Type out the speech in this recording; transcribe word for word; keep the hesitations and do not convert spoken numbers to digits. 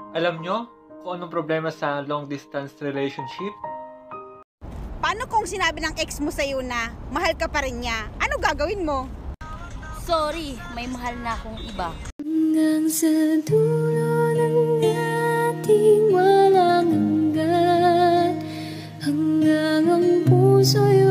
Alam nyo kung anong problema sa long distance relationship? Paano kung sinabi ng ex mo sa'yo na mahal ka pa rin niya? Ano gagawin mo? Sorry, may mahal na akong iba. Hanggang sa dulo ng ating walang hanggan, hanggang ang puso'y